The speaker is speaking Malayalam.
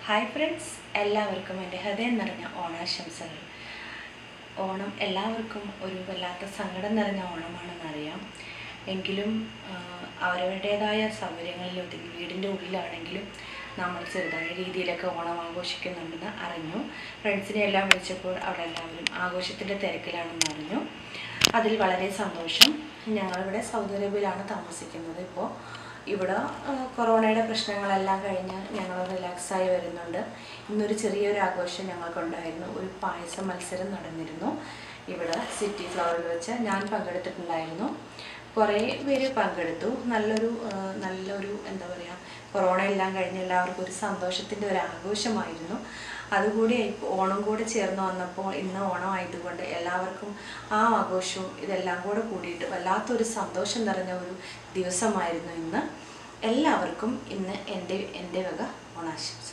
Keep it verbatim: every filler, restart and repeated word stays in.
Hi friends, എല്ലാവർക്കും എൻ്റെ ഹൃദയം നിറഞ്ഞ ഓണാശംസകൾ. ഓണം എല്ലാവർക്കും ഒരു വല്ലാത്ത സങ്കടം നിറഞ്ഞ ഓണമാണെന്ന് അറിയാം. എങ്കിലും അവരവരുടേതായ സൗകര്യങ്ങളിൽ ഒതുങ്ങി വീടിൻ്റെ ഉള്ളിലാണെങ്കിലും നമ്മൾ ചെറുതായ രീതിയിലൊക്കെ ഓണം ആഘോഷിക്കുന്നുണ്ടെന്ന് അറിഞ്ഞു. ഫ്രണ്ട്സിനെ എല്ലാം വിളിച്ചപ്പോൾ അവരെല്ലാവരും ആഘോഷത്തിൻ്റെ തിരക്കിലാണെന്ന് അറിഞ്ഞു. അതിൽ വളരെ സന്തോഷം. ഞങ്ങളിവിടെ സൗദി അറേബ്യയിലാണ് താമസിക്കുന്നത്. ഇപ്പോൾ ഇവിടെ കൊറോണയുടെ പ്രശ്നങ്ങളെല്ലാം കഴിഞ്ഞ് ഞങ്ങൾ റിലാക്സായി വരുന്നുണ്ട്. ഇന്നൊരു ചെറിയൊരു ആഘോഷം ഞങ്ങൾക്കുണ്ടായിരുന്നു. ഒരു പായസ മത്സരം നടന്നിരുന്നു ഇവിടെ സിറ്റി ഫ്ലവറിൽ വെച്ച്. ഞാൻ പങ്കെടുത്തിട്ടുണ്ടായിരുന്നു. കുറേ പേര് പങ്കെടുത്തു. നല്ലൊരു നല്ലൊരു എന്താ പറയുക, കൊറോണ എല്ലാം കഴിഞ്ഞ് എല്ലാവർക്കും ഒരു സന്തോഷത്തിൻ്റെ ഒരു ആഘോഷമായിരുന്നു. അതുകൂടി ഓണം കൂടെ ചേർന്ന് വന്നപ്പോൾ ഇന്ന് ഓണം ആയതുകൊണ്ട് എല്ലാവർക്കും ആ ആഘോഷവും ഇതെല്ലാം കൂടെ കൂടിയിട്ട് വല്ലാത്തൊരു സന്തോഷം നിറഞ്ഞ ഒരു ദിവസമായിരുന്നു ഇന്ന്. എല്ലാവർക്കും ഇന്ന് എൻ്റെ എൻ്റെ വക ഓണാശംസ.